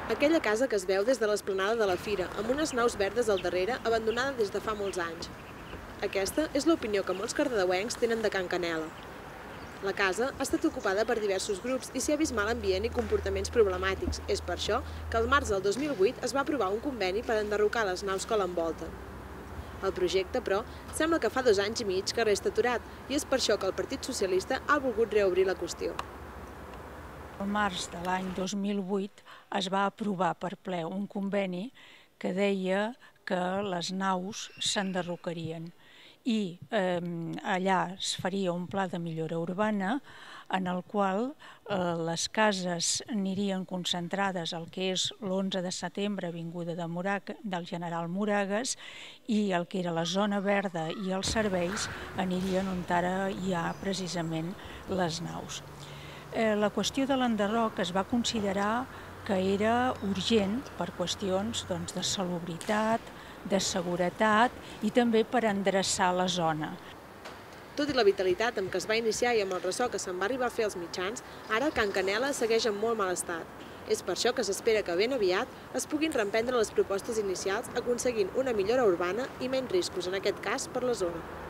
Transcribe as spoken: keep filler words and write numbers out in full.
Aquella casa que es veu des de l'esplanada de la fira, amb unes naus verdes al darrere, abandonada des de fa molts anys. Aquesta és l'opinió que molts cardedeuencs tenen de Can Canela. La casa ha estat ocupada per diversos grups i s'hi ha vist mal ambient i comportaments problemàtics. És per això que al març del dos mil vuit es va aprovar un conveni per enderrocar les naus que l'envolten. El projecte, però, sembla que fa dos anys i mig que resta aturat i és per això que el Partit Socialista ha volgut reobrir la qüestió. Al març de l'any dos mil vuit es va aprovar per ple un conveni que deia que les naus s'enderrocarien i eh, allà es faria un pla de millora urbana en el qual eh, les cases anirien concentrades al que és l'onze de setembre, avinguda de Moraga, del General Moragues, i el que era la zona verda i els serveis anirien on ara hi ha precisament les naus. Eh, la qüestió de l'enderroc es va considerar que era urgent per qüestions doncs, de salubritat, de seguretat i també per endreçar la zona. Tot i la vitalitat amb què es va iniciar i amb el ressò que se'n va arribar a fer als mitjans, ara Can Canela segueix en molt mal estat. És per això que s'espera que ben aviat es puguin reemprendre les propostes inicials aconseguint una millora urbana i menys riscos, en aquest cas, per la zona.